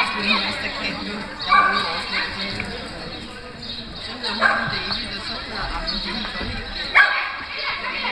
skulle en hel stakat nu. Jeg var ude over slet ikke. Så hedder hun David, og så hedder Amen David Dolly.